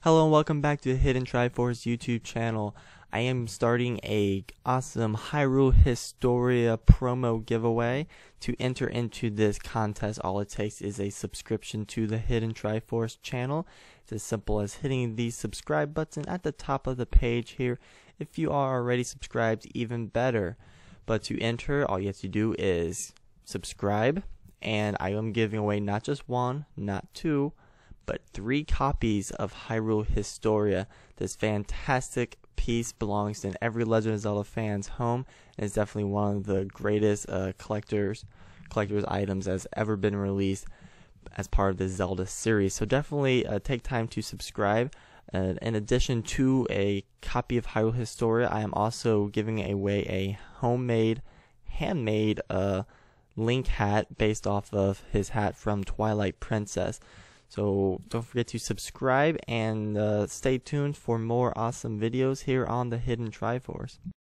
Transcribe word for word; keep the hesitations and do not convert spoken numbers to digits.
Hello and welcome back to the Hidden Triforce YouTube channel. I am starting a awesome Hyrule Historia promo giveaway. To enter into this contest, all it takes is a subscription to the Hidden Triforce channel. It's as simple as hitting the subscribe button at the top of the page here. If you are already subscribed, even better. But to enter, all you have to do is subscribe, and I am giving away not just one, not two, but three copies of Hyrule Historia. This fantastic piece belongs to every Legend of Zelda fan's home, and is definitely one of the greatest uh, collectors collector's items that's ever been released as part of the Zelda series. So definitely uh, take time to subscribe. Uh, in addition to a copy of Hyrule Historia, I am also giving away a homemade, handmade uh, Link hat based off of his hat from Twilight Princess. So don't forget to subscribe and uh, stay tuned for more awesome videos here on the Hidden Triforce.